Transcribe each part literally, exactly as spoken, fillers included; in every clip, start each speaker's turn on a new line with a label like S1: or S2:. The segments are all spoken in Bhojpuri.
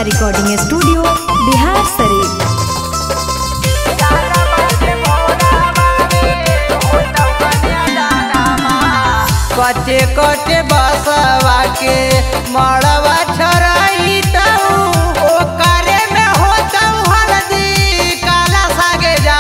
S1: Recording studio Bihar Sharif.
S2: कचे कचे बसवा के मड़वा छराई ओकरे में होता हल्दी काला सागे जा।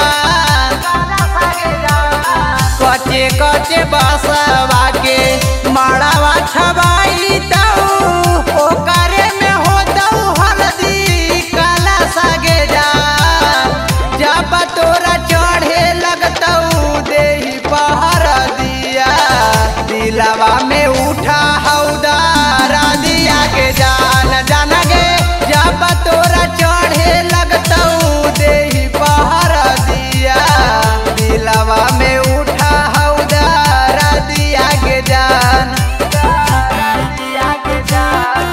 S2: कचे कचे बसवा के मड़वा छबाई ओकरे में होता हल्दी काला सागे जा। जब तोरा चढ़े लगता देही पहर दिया दिलवा में उठा हौदारा दिया के जान जान गे। जब तोरा चढ़े लगता देही पहर दिया दिलवा में उठा हौदारा दिया के जान दिया के जान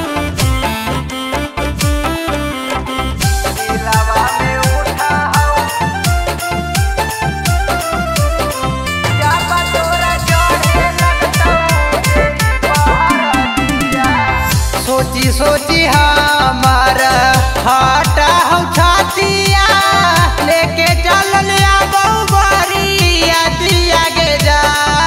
S2: दिलवा में उठा सोची सोची हमार हटा हम छातिया लेके चल लिया बहुबरिया दिया के जा।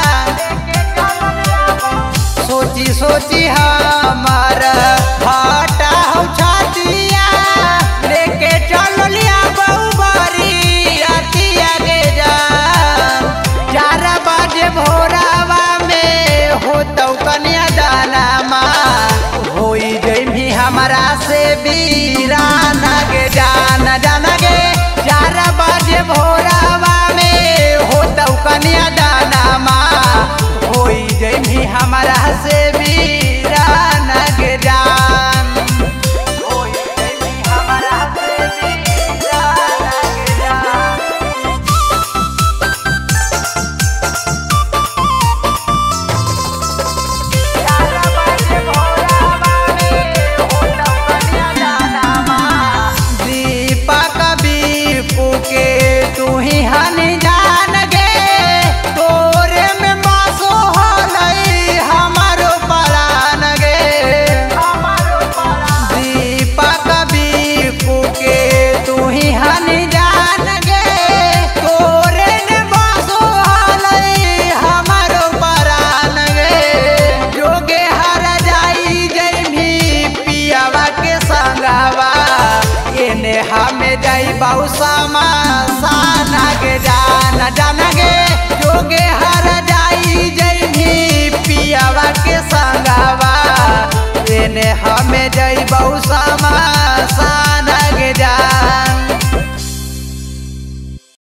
S2: सोची सोची हमार हटा हम छातिया लेके चल लिया बहुबरिया दिया के जा। चार बजे भोरावा में होता कन्या दाना होई जैमी हमारा से बीराना के जान जाना गे। चार बजे भोरावा में होता कन्या दाना होई जैमी हमारा से बीराना के जान होई जैमी हमारा से बीराना के जान। के तू ही हनी जान गे तोरे में मासो होलई हमारो परान गे। दीपक बीपू के तू ही हनी जान गे तोरे में मासो होलई हमारो परान गे। जोगे हर जाई जैमी पियावा के संगवा एने हमें जाई बाउसामा साना के जान जान गे। जोगे हर जाई जैमी पियावा के संगवा एने